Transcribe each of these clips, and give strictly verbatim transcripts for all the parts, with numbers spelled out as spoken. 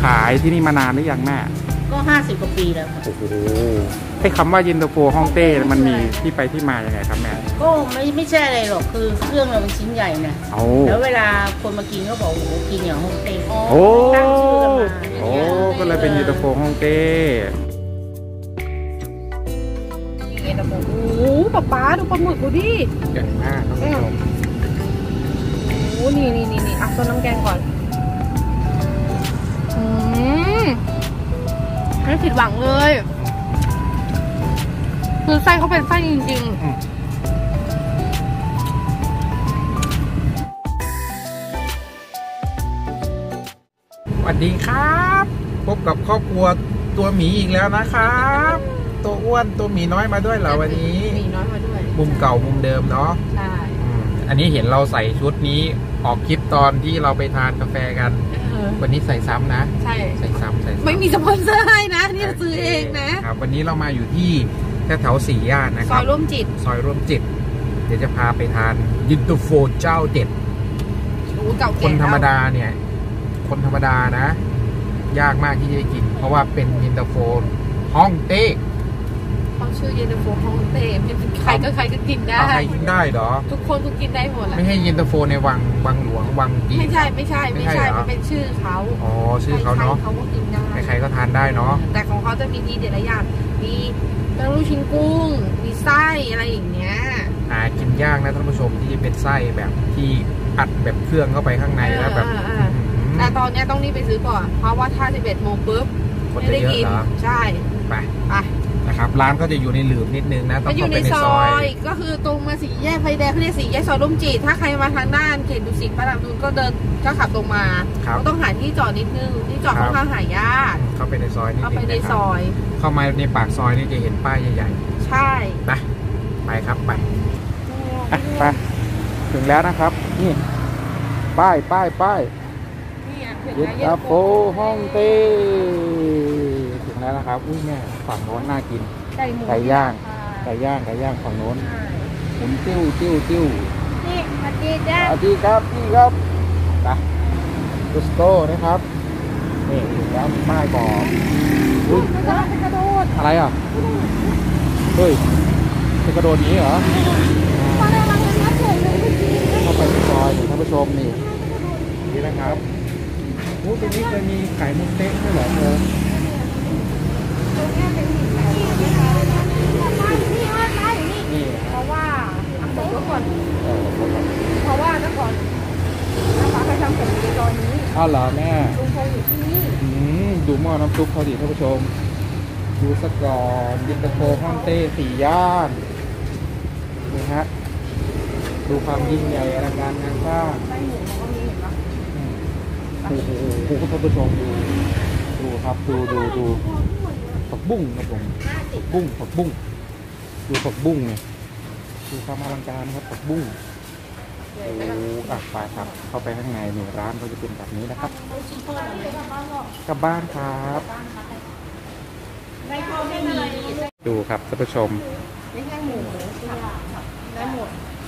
ขายที่นี่มานานหรือยังแม่ก็ห้าสิบกว่าปีแล้วโอ้โหไอ้คำว่าเย็นตาโฟฮ่องเต้มันมีที่ไปที่มาอย่างไงครับแม่ก็ไม่ไม่ใช่อะไรหรอกคือเครื่องเราเป็นชิ้นใหญ่นะแล้วเวลาคนมากินก็บอกโอ้โหกินอย่างฮ่องเต้โอ้ตั้งชื่อกันมาโอ้ก็เลยเป็นเย็นตาโฟฮ่องเต้เย็นตาโฟโอ้ป๊าป๊าดูปลาหมึกดูดิใหญ่มากท่านผู้ชมโอ้นี่นี่นี่นี่อ่ะต้นน้ำแกงก่อนอืมไม่ผิดหวังเลยคือไส้เขาเป็นไส้จริงๆสวัสดีครับพบกับครอบครัวตัวหมีอีกแล้วนะครับตัวอ้วนตัวหมีน้อยมาด้วยเหรอวันนี้หมีน้อยมาด้วยมุมเก่ามุมเดิมเนาะใช่อันนี้เห็นเราใส่ชุดนี้ออกคลิปตอนที่เราไปทานกาแฟกันวันนี้ใส่ซ้ำนะใช่ใส่ซ้ำใส่ไม่มีสปอนเซอร์ให้นะนี่ซื้อเองนะครับวันนี้เรามาอยู่ที่แถวสี่ย่านนะครับซอยร่วมจิตซอยร่วมจิตเดี๋ยวจะพาไปทานยินตาโฟเจ้าเด็ดคนธรรมดาเนี่ยคนธรรมดานะยากมากที่จะกินเพราะว่าเป็นยินตาโฟฮ่องเต้เขาชื่อยินตาโฟฮ่องเต้เป็นใครก็ใครก็กินได้ใครกินได้เหรอทุกคนก็กินได้หมดแหละไม่ให้ยินตาโฟในวังวังหลวงวังจีไม่ใช่ไม่ใช่ไม่ใช่มันเป็นชื่อเขาอ๋อชื่อเขาเนาะเขาก็กินได้ใครๆก็ทานได้เนาะแต่ของเขาจะมีดีเด็ดหลายอย่างมีเป็นลูกชิ้นกุ้งมีไส้อะไรอย่างเงี้ยอ่ากินยากนะท่านผู้ชมที่จะเป็นไส้แบบที่อัดแบบเครื่องเข้าไปข้างในแล้วแบบแต่ตอนนี้ต้องรีบไปซื้อก่อนเพราะว่าถ้าสิบเอ็ดโมงปุ๊บไม่ได้กินใช่ไปไปนะครับร้านก็จะอยู่ในหลืบนิดนึงนะต้องเข้าไปในซอยก็คือตรงมาสี่แยกไฟแดงเขาเรียกสี่แยกซอยร่มจีถ้าใครมาทางด้านเขตดุสิตพระรามนูนก็เดินก็ขับตรงมาก็ต้องหาที่จอดนิดนึงที่จอดค่อนข้างหายากเข้าไปในซอยนิดนึงเข้าไปในซอยเข้ามาในปากซอยนี่จะเห็นป้ายใหญ่ๆใช่ไปไปครับไปไปถึงแล้วนะครับนี่ป้ายป้ายป้ายเย็นตาโฟฮ่องเต้ถึงแล้วนะครับอุ้ยแม่ฝั่งโน้นน่ากินไก่ย่างไก่ย่างไก่ย่างฝั่งโน้นหมุนติ้วติ้วติ้วนี่สวัสดีจ้าสวัสดีครับพี่ครับไปกุสโต้นะครับนี่ถึงแล้วมีป้ายบอกอุ้ยอะไรอ่ะเฮ้ยจะกระโดดนี้เหรอเข้าไปในซอยท่านผู้ชมนี่นี่นะครับโอ้ตรงนี้เคยมีไก่มุนเต้ด้วยเหรอเธอนี่เพราะว่าบอกไว้ก่อนเพราะว่าเมื่อก่อนน้ำปลาเคยทำผมในตอนนี้อ้าวเหรอแม่ลุงพงอยู่ที่นี่ดูหม้อน้ำซุปเขาดิท่านผู้ชมดูสกอร์ยินตาโฟฮ่องเต้สี่ย่านนี่ฮะดูความยิ่งใหญ่อลังการงานสร้างไส้หมูมันก็มีเห็นปะโอ้โหท่านผู้ชมดูดูครับดูดูดูผักบุ้งครับผมผักบุ้งผักบุ้งดูผักบุ้งเนี่ยดูความอลังการนะครับผักบุ้งโอ้อ่ะไปครับเข้าไปข้างในนี่ร้านเขาจะเป็นแบบนี้นะครับกลับบ้านครับดูครับท่านผู้ชมไม่ใช่หมูได้หมด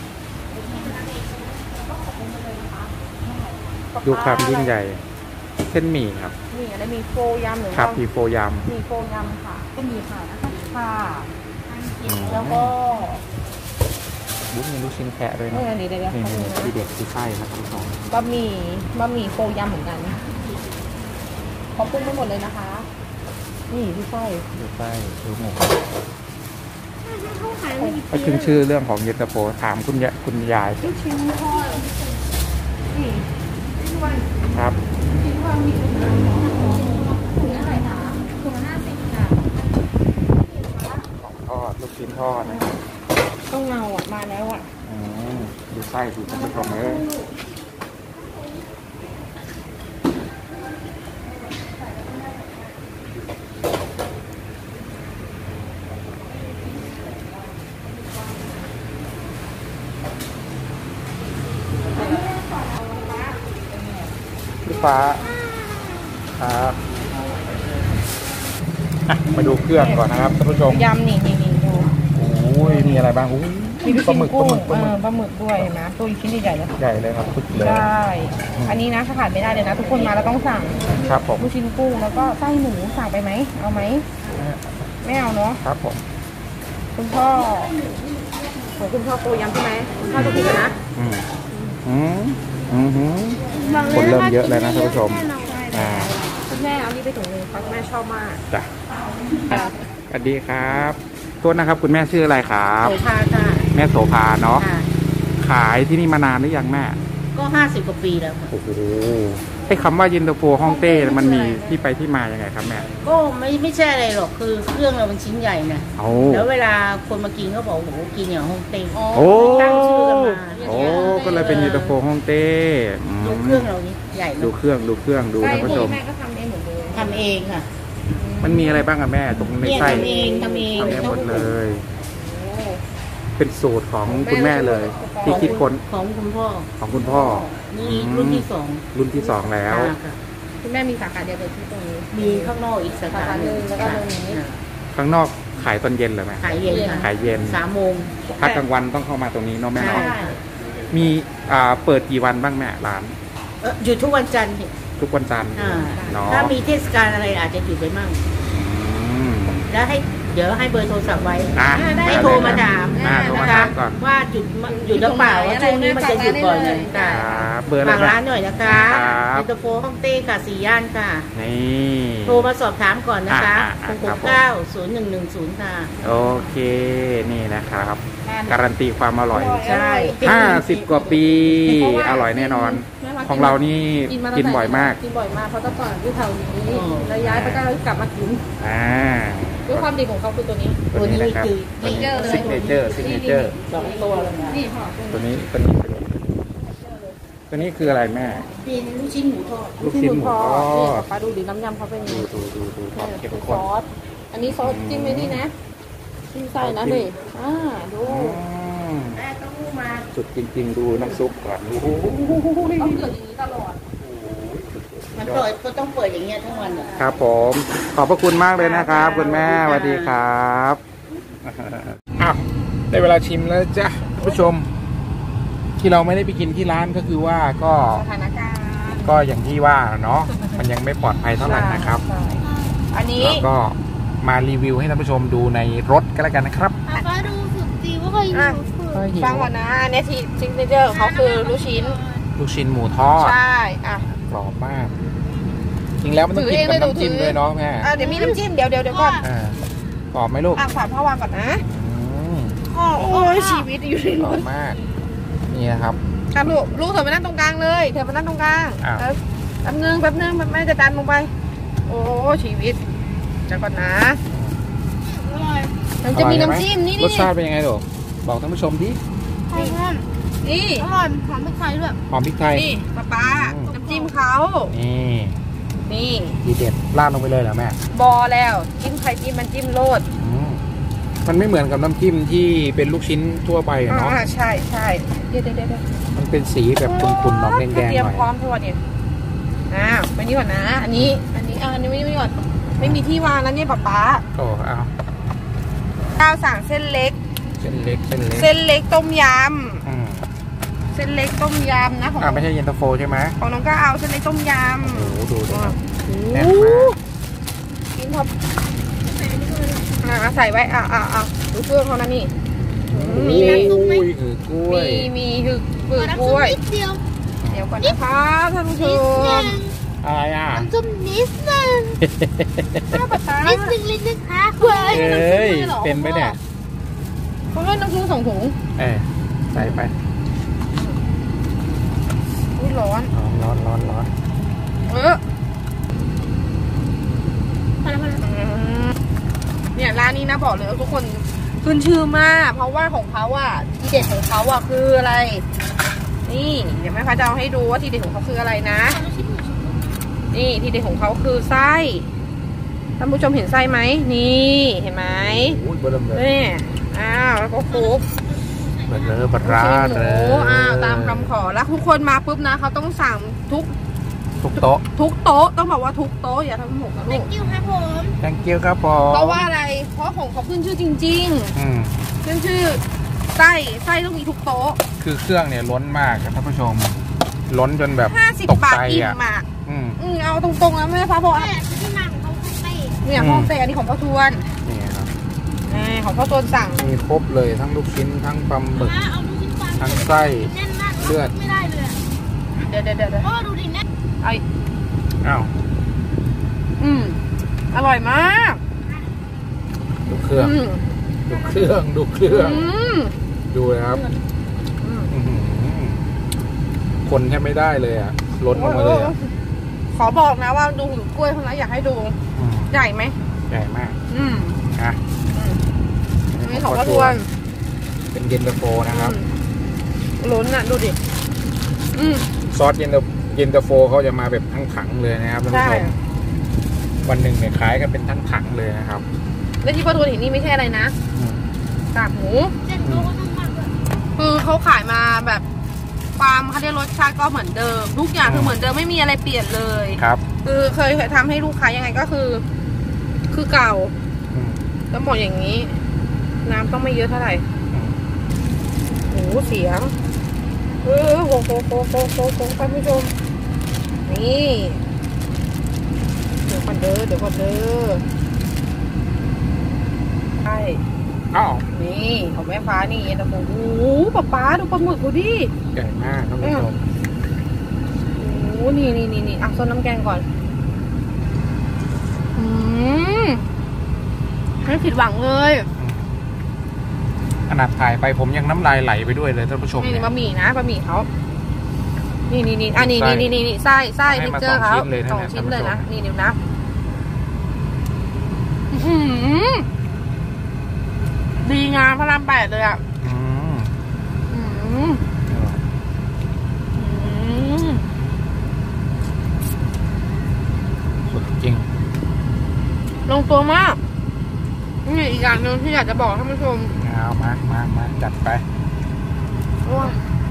ดูความยิ่งใหญ่เส้นหมี่ครับนี่อะไรมีโฟยำหรือครับมีโฟยำมีโฟยำค่ะก็มีค่ะนะคะค่ะแล้วก็บุ้งมีลูกชิ้นแกะด้วยนะนี่เดี๋ยวนี่ที่เด็ดที่ไส้ครับทั้งสองบะหมี่บะหมี่โฟยำเหมือนกันขอปรุงไม่หมดเลยนะคะนี่ที่ไส้ที่ไส้ดูหมูไปขึ้นชื่อเรื่องของเย็นตาโฟถามคุณยายคุณยายลูกชิ้นทอดนี่ครับของทอดลูกชิ้นทอดนะต้องเงาอ่ะมาแล้วอ่ะดูไส้ดูท่านผู้ชมเลยพี่ฟ้าครับมาดูเครื่องก่อนนะครับท่านผู้ชมยำนี่นี่นี่ดูโอ้ยมีอะไรบ้างโอ้ยมีลูกปลาชิ้นหมึกปกุ้ลาง หมึกปเอลาหมึอก ปลาหมึกด้วยเห็นไหมตัวชิ้นใหญ่ๆเลยใหญ่เลยครับปึ๊กเลยใช่อันนี้นะขาดไม่ได้เลยนะทุกคนมาแล้วต้องสั่งครับผมลูกชิ้นกุ้งแล้วก็ไส้หมูสั่งไปไหมเอาไหมไม่เอาเนาะครับผมคุณพ่อของคุณพ่อโตยำใช่ไหมคุณพ่อจะกินนะอืมอืมอืมอืมคนเริ่มเยอะเลยนะท่านผู้ชมอ่าคุณแม่เอานี่ไปถุงนึงเพราะคุณแม่ชอบมากจ้ะสวัสดีครับโทษนะครับคุณแม่ชื่ออะไรครับโสภาค่ะแม่โสภาเนาะค่ะขายที่นี่มานานหรือยังแม่ก็ห้าสิบกว่าปีแล้วค่ะโอ้โหไอ้คำว่าเย็นตาโฟฮ่องเต้มันมีที่ไปที่มายังไงครับแม่ก็ไม่ไม่ใช่อะไรหรอกคือเครื่องเราเป็นชิ้นใหญ่นะโอ้แล้วเวลาคนมากินก็บอกโอ้โหกินอย่างฮ่องเต้โอ้ตั้งชื่อกันมาโอ้ก็เลยเป็นเย็นตาโฟฮ่องเต้อืมดูเครื่องเรานี่ใหญ่ดูเนาะเครื่องดูเครื่องดูท่านผู้ชมแม่ก็ทำเองหมดเลยทำเองค่ะมันมีอะไรบ้างอะแม่ตรงในเนี่ยไส้ทำเองทำเองทำเองหมดเลย เป็นสูตรของคุณแม่เลย ที่คิดค้นของคุณพ่อของคุณพ่อนี่รุ่นที่สองรุ่นที่สองแล้วอ่าค่ะคุณแม่มีสาขาเดียวเลยที่ตรงนี้มีข้างนอกอีกสาขาหนึ่งสาขาหนึ่งแล้วก็ตรงนี้ค่ะข้างนอกขายตอนเย็นเลยไหมขายเย็นค่ะขายเย็นสามโมงถ้ากลางวันต้องเข้ามาตรงนี้เนาะแม่ใช่เนาะมีอ่าเปิดกี่วันบ้างแม่ร้านเอ่อหยุดทุกวันจันทร์ทุกวันจันทร์อ่าเนาะถ้ามีเทศกาลอะไรอาจจะหยุดไปมั่งอืมแล้วให้เดี๋ยวให้เบอร์โทรศัพท์ไว้อ่ะให้โทรมาถามอ่ะโทรมานะถาคะมก่อนว่าหยุดหยุดหรือเปล่าว่าช่วงนี้มันจะหยุดก่อนเลยคค่ะรับเบอร์อะไรฝากแม่ร้านหน่อยนะคะครับเย็นตาโฟฮ่องเต้ค่ะสี่ย่านค่ะนี่โทรมาสอบถามก่อนนะคะอ่ะอ่ะหอ่ะกครับผมหกเก้าศูนย์หนึ่งหนึ่งศูนย์ค่ะโอเคนี่นะครับ การันตีความอร่อยใช่ห้าสิบกว่าปี อร่อยแน่นอน ของเรานี่กินบ่อยมากกินบ่อยมากเพราะแต่ก่อนที่แถวนี้แล้วย้ายไปก็กลับมากินอ่าด้วยความดีของเขาคือตัวนี้ตัวนี้นะครับคือตัวนี้ซิกเนเจอร์ซิกเนเจอร์สองตัวเลยนะนี่ค่ะตัวนี้ตัวนี้ตัวนี้คืออะไรแม่เป็นลูกชิ้นหมูทอดลูกชิ้นหมูทอนี่ดปลาดูดิน้ำยำเขาเป็นอย่างดูนี้ดูดูดูความเข้มเป็นซข้นอส อันนี้ซอสจิ้มไม่นี่นะจิ้มไส้นะเด็กอ่าดูอืมแม่ต้องรู้มาสุดจริง ๆ ดูน้ำซุปก่อนโอ้โหต้องเกิดอย่างนี้ตลอดมันเปิดก็ต้องเปิดอย่างเงี้ยทั้งวันอ่ะครับผม ขอบพระคุณมากเลยนะครับคุณแม่สวัสดีครับอ้าวได้เวลาชิมแล้วจ้ะผู้ชม ที่เราไม่ได้ไปกินที่ร้านก็คือว่าก็สถานการณ์ก็อย่างที่ว่าเนาะมันยังไม่ปลอดภัยเท่าไหร่นะครับใช่อันนี้แล้วก็มารีวิวให้ท่านผู้ชมดูในรถก็แล้วกันนะครับป้าดูสุดดีว่าเคยอยู่สุดฟังก่อนนะอันนี้ที่ซิกเนเจอร์ของเขาคือลูกชิ้นลูกชิ้นหมูทอดใช่อ่ะกรอบมาก จริงแล้วมันต้องกินกับน้ำจิ้มด้วยเนาะแม่อ่ะเดี๋ยวมีน้ำจิ้มเดี๋ยวเดี๋ยวเดี๋ยวก่อนอ่ากรอบไหมลูกอ่ะฝากพ่อวางก่อนนะอืมโอ้ยชีวิตอยู่ในกรรอบถมาก นี่นะครับครับลูกลูกเธอมานั่งตรงกลางเลยเธอมานั่งตรงกลางอ้าวเออแป๊บนึงแป๊บนึงแม่จะดันลงไป โอ้ชีวิตจะก่อนนะอร่อยมันจะมีน้ำจิ้มนี่รนี่สชาติเป็นยังไงลูกบอกท่านผู้ชมดิหอมหอมนี่อร่อยหอมพริกไทยด้วยหอมพริกไทยนี่ป้าป้าอืมน้ำจิ้มเขานี่นี่ทีเด็ดราดลงไปเลยเหรอแม่บอแล้วจิ้มใครจิ้มมันจิ้มโลดอืมมันไม่เหมือนกับน้ำจิ้มที่เป็นลูกชิ้นทั่วไปอะเนาะอ่าใช่ใช่เดี๋ยวเดี๋ยวเดี๋ยวมันเป็นสีแบบขุ่นๆออกแดงเตรีๆยมหน่อยพร้อมทั้งหมดเนี่ยอ้าวไปนี่ก่อนนะ อันนี้ อันนี้อ่าอันนี้ไม่ไม่ก่อนไม่มีที่วางแล้วเนี่ยป๊าป๊าโอ้เอาข้าวสั่งเส้นเล็กเส้นเล็กเส้นเล็กเส้นเล็กต้มยอืมำเส้นเล็กต้มยำนะของอ่าไม่ใช่เย็นตาโฟใช่ไหมของน้องก็เอาเส้นเล็กต้มยโอ้โหดูดิำแน่นโอ้มากกินพออ่าใส่ไว้อ่าอ่าอ่าดูเครื่องเขานะนี่มีมีคือกล้วยมีมีคือกคือกน้ำล้ซุปวยนิดเดียวเดี๋ยวก่อนนะครับท่านผู้ชนิดนึมงอะไรอ่ะน้ำซุปนิดนึงข้าวปลาตานิดนึงนิดนึงค่ะเว้ยเอ้ยเป็นไหมเนี่ยเขาให้น้ำซุปสองถุงเออใส่ไปอุ้ยร้อนร้อนร้อนร้อนเออพอแล้วพอแล้วเนี่ยร้านนี้นะบอกเลยว่าทุกคนขึ้นชื่อมาก เพราะว่าของเขาอ่ะทีเด็ดของเขาอ่ะคืออะไร นี่เดี๋ยวแม่ฟ้าจะเอาให้ดูว่าทีเด็ดของเขาคืออะไรนะ นี่ทีเด็ดของเขาคือไส้ท่านผู้ชมเห็นไส้ไหมนี่เห็นไหมโอ้ยเบอร์เริ่มเลยนี่อ้าวแล้วก็คลุกเบอร์เริ่มปลาร้าหเลมูยอ้าวตามคำขอแล้วทุกคนมาปุ๊บนะเขาต้องสั่งทุกทุกโต๊ะทุกโต๊ะต้องบอกว่าทุกโต๊ะอย่าทำหมกนะลู thank ก you ครับผม thank you ครับผมเพราะว่าอะไรเพราะของเขาขึ้นชื่อจริงอืมๆขึ้นชื่อไส้ไส้ต้องมีทุกโต๊ะคือเครื่องเนี่ยล้นมากท่านผู้ชมล้นจนแบบห้าสิบตกบาทใจอิ่อ่ะมอ่ะอืมอืมเอาตรงๆนะแม่ฟ้าบอกแม่ที่มาของเขาเต้เนี่ยห้องเต้อันนี้ของพ่อทวนนี่ครับนี่ของพ่อทวนสั่งมีครบเลยทั้งลูกชิ้นทั้งปลาหมึกเอาลูกชิ้นปลาทั้งไส้แน่นมากเลือดไม่ได้เลยอะเดี๋ยวเดี๋ยวเดี๋ยวเดี๋ยวพ่อดูดิแน่นไออ้าวอืมอร่อยมากดูเครื่องอืมดูเครื่องดูเครื่องอืมดูเลยครับอืมอื้อหือคนแทบไม่ได้เลยอ่ะล้นลงมาเลยอ่ะขอบอกนะว่าดูหิวกล้วยเท่านั้นอยากให้ดูอืมใหญ่ไหมใหญ่มากอืมนะอันนี้ของพ่อทวนเป็นเย็นตาโฟนะครับล้นอ่ะดูดิอืมซอสเย็นตาเย็นตาโฟเขาจะมาแบบทั้งถังเลยนะครับท่านผู้ชใช่มวันหนึ่งเนี่ยขายกันเป็นทั้งถังเลยนะครับและที่พ่อทวนเห็นนี่ไม่ใช่อะไรนะอืมกากหมูเส้นโตก็นุ่มมากเลยคือเขาขายมาแบบความเขาเรียกรสชาติก็เหมือนเดิม ทุกอย่างคือเหมือนเดิมไม่มีอะไรเปลี่ยนเลยครับคือเคยเคยทำให้ลูกค้ายังไงก็คือ คือเก่าอืมต้องบอกอย่างนี้ น้ำต้องไม่เยอะเท่าไหร่อืมโอ้โหเสียงเออโหโหโหโหโหโหท่านผู้ชมนี่เดี๋ยวก่อนเด้อเดี๋ยวก่อนเด้อใช่อ้าวนี่ของแม่ฟ้านี่เย็นตาโฟโอ้โหป๊าป๊าดูปลาหมึกดูดิใหญ่มากท่านผู้ชมโอ้โหนี่นี่นี่นี่อ่ะซดน้ำแกงก่อนอืมไม่ผิดหวังเลยขนาดถ่ายไปผมยังน้ำลายไหลไปด้วยเลยท่านผู้ชมนี่เนี่ยบะหมี่นะบะหมี่เขานี่นี่นี่อ่ะนี่ไส้นี่นี่นี่ไส้ไส้ให้พิกมาเจอร์สองเขาชิ้นเลยนะสองเนี่ยชิ้นเลยนะท่านผู้ชมนี่เดี๋ยวนะอื้อหือดีงามพระรามแปดเลยอ่ะอืมอืมอืมสุดจริงลงตัวมากนี่อีกอย่างหนึ่งที่อยากจะบอกท่านผู้ชมเอามามามาจัดไปโอ้ย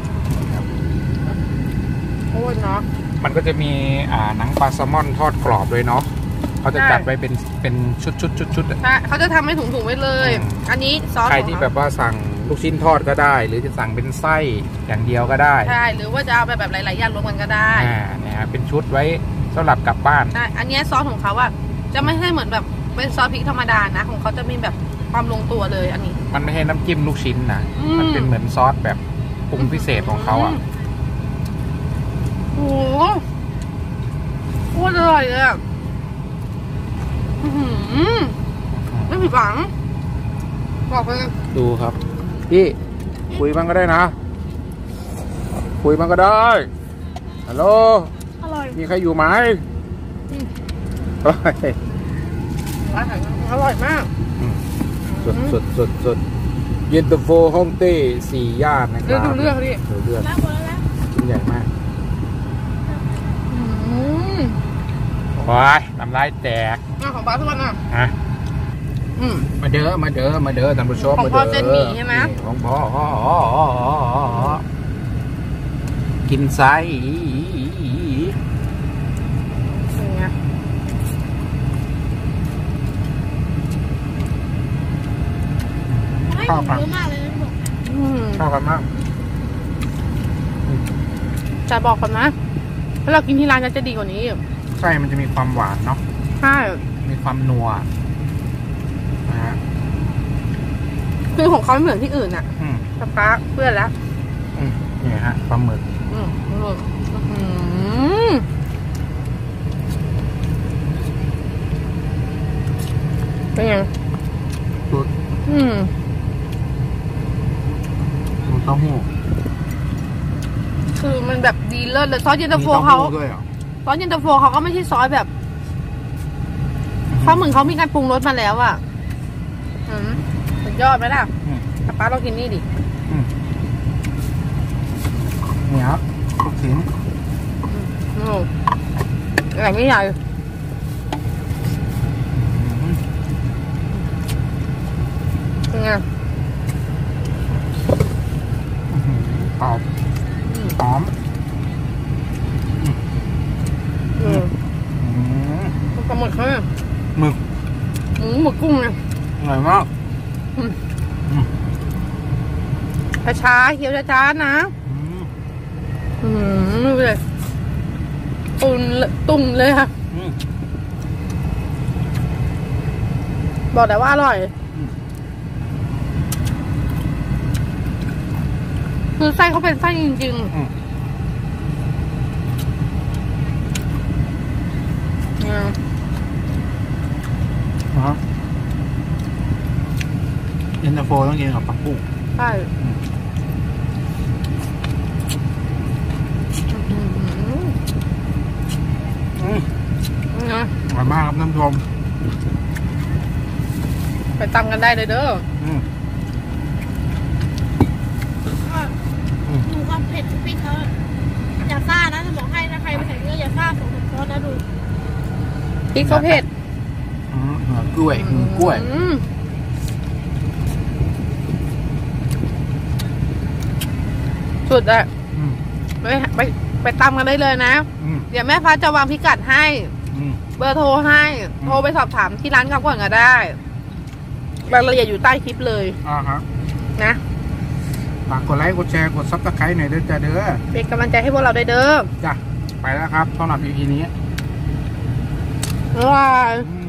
โอ้ยเนาะมันก็จะมีอ่าหนังปลาแซลมอนทอดกรอบด้วยเนาะเขาจะใช่จัดไว้เป็นเป็นชุดชุดชุดชุดใช่เขาจะทำให้ถุงๆไว้เลยอืมอันนี้ซอสใครของที่เขาแบบว่าสั่งลูกชิ้นทอดก็ได้ หรือจะสั่งเป็นไส้อย่างเดียวก็ได้ใช่ หรือว่าจะเอาไปแบบหลายๆอย่างรวมกันก็ได้อ่าเนี่ยฮะเป็นชุดไว้สำหรับกลับบ้านใช่ อันเนี้ยซอสของเขาอะจะไม่ใช่เหมือนแบบเป็นซอสพริกธรรมดานะ ของเขาจะมีแบบความลงตัวเลยอันนี้มันไม่ใช่น้ำจิ้มลูกชิ้นนะอืมมันเป็นเหมือนซอสแบบปรุงพิเศษของเขาอ่ะโอ้โหโคตรอร่อยเลยอะอื้อหือไม่ผิดหวัง บอกไปเลยดูครับพี่คุยบ้างก็ได้นะ คุยบ้างก็ได้ฮัลโหลอร่อยมีใครอยู่ไหมอร่อยอร่อยมากสุดสุดสุดสุดเย็นตาโฟฮ่องเต้สี่ย่านนะคเลือรัดบดูเลือดดิดูเลือดแล้วหมดแล้วนะชิ้นใหญ่มากอืมว้ายน้ำลายแตกอ่ะของปลาทุกวันอ่ะฮะอืมมาเด้อมาเด้อมาเด้อท่านผู้ชมของมาพ่อเด้อเจนหมี่ใช่ไหมนี่ของพ่อกินไส้อย่างเงี้ยให้ผมเยอะมากเลยนะบอกอืมชอบกันมากจะบอกก่อนนะถ้าเรากินที่ร้านจะดีกว่านี้ไส้มันจะมีความหวานเนาะใช่มีความนัวนะฮะคือของเขาไม่เหมือนที่อื่นอ่ะอืมสปาร์คเพื่อนแล้วอืมนี่ฮะปลาหมึกอืมอืมอืมเป็นไงสุดอืมมีเต้าหู้คือมันแบบดีเลิศเลยซอสเย็นตาโฟมีเขาหู้ด้วยเหรอซอสเย็นตาโฟเขาก็ไม่ใช่ซอสแบบเขาเหมือนเขามีการปรุงรสมาแล้วอ่ะอืมสุดยอดไหมล่ะอืมป้าเรากินนี่ดิอืมนี่ครับลูกชิ้นอืมอะไรไม่ใหญ่อืมเป็นไงอื้อหือกรอบอืมหอมอืมอืมปลาหมึกเขาเนี่ยหมึกหมูหมึกกุ้งเนี่ยอร่อยมากอืมอืมช้าๆเคี้ยวช้าๆนะอืมอืมดูเลยตุนตุ่มเลยค่ะอืมบอกแต่ว่าอร่อยอืมคือไส้เขาเป็นไส้จริงอืมๆอืมฮะเย็นตาโฟต้องกินกับผักบุ้งใช่อืมอืมนะอร่อยมากครับน้ำชมไปตำกันได้เลยเด้ออืมดูความเผ็ดของพริกเขาอย่าซ่านะจะบอกให้นะใครไปใส่เนื้ออย่าซ่าสองสามช้อนนะดูพริกเขาเผ็ดอืมเหนือกล้วยหือกล้วยอืมสุดอะอืมไปไปไปตำกันได้เลยนะอืมเดี๋ยวแม่ฟ้าจะวางพิกัดให้อืมเบอร์โทรให้ โทรไปสอบถามที่ร้านเขาก่อนก็ได้รายละเอียดอยู่ใต้คลิปเลยอ่าฮะนะฝากกดไลค์กดแชร์กดซับสไครต์หน่อยเด้อจ้าเด้อเป็นกำลังใจให้พวกเราด้วยเด้อจ้ะไปแล้วครับสำหรับ อี พี นี้บ๊ายบายอืม